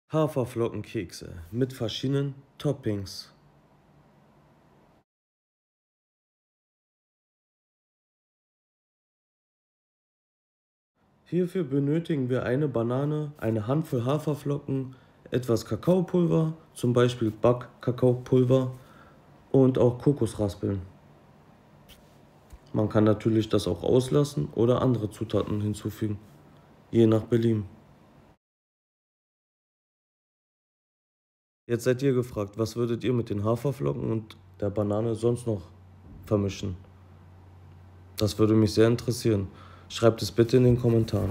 Haferflockenkekse mit verschiedenen Toppings. Hierfür benötigen wir eine Banane, eine Handvoll Haferflocken, etwas Kakaopulver, zum Beispiel Backkakaopulver und auch Kokosraspeln. Man kann natürlich das auch auslassen oder andere Zutaten hinzufügen, je nach Belieben. Jetzt seid ihr gefragt, was würdet ihr mit den Haferflocken und der Banane sonst noch vermischen? Das würde mich sehr interessieren. Schreibt es bitte in den Kommentaren.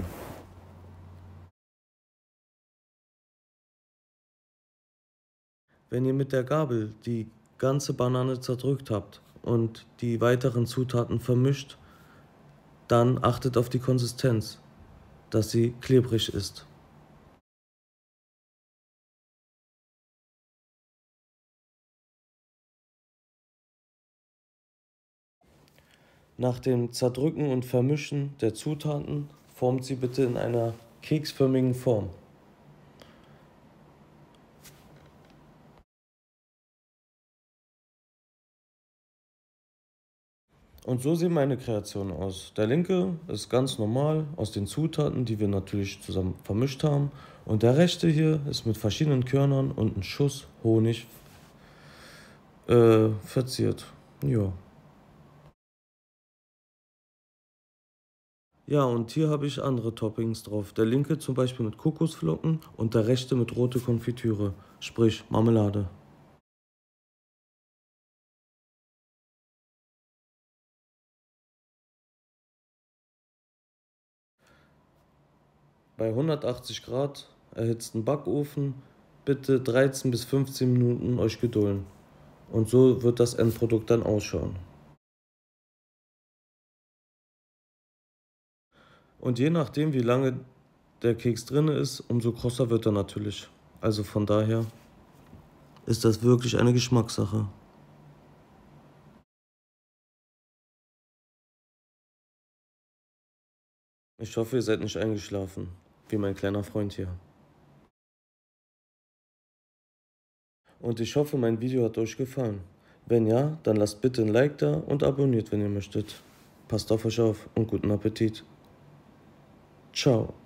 Wenn ihr mit der Gabel die ganze Banane zerdrückt habt und die weiteren Zutaten vermischt, dann achtet auf die Konsistenz, dass sie klebrig ist. Nach dem Zerdrücken und Vermischen der Zutaten formt sie bitte in einer keksförmigen Form. Und so sehen meine Kreationen aus. Der linke ist ganz normal aus den Zutaten, die wir natürlich zusammen vermischt haben. Und der rechte hier ist mit verschiedenen Körnern und einem Schuss Honig verziert. Ja. Ja, und hier habe ich andere Toppings drauf. Der linke zum Beispiel mit Kokosflocken und der rechte mit rote Konfitüre, sprich Marmelade. Bei 180 Grad erhitzten Backofen bitte 13 bis 15 Minuten euch gedulden. Und so wird das Endprodukt dann ausschauen. Und je nachdem, wie lange der Keks drin ist, umso krosser wird er natürlich. Also von daher ist das wirklich eine Geschmackssache. Ich hoffe, ihr seid nicht eingeschlafen, wie mein kleiner Freund hier. Und ich hoffe, mein Video hat euch gefallen. Wenn ja, dann lasst bitte ein Like da und abonniert, wenn ihr möchtet. Passt auf euch auf und guten Appetit. Ciao.